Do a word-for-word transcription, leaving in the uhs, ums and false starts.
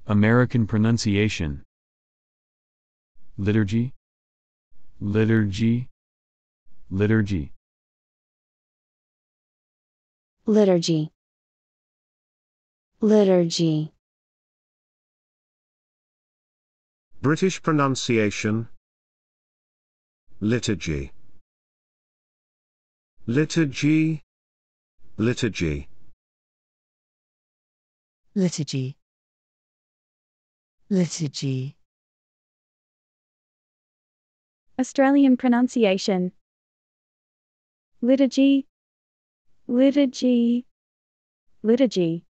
American pronunciation. Liturgy, liturgy, liturgy. Liturgy. Liturgy. British pronunciation. Liturgy. Liturgy. Liturgy. Liturgy. Liturgy. Australian pronunciation. Liturgy, liturgy, liturgy.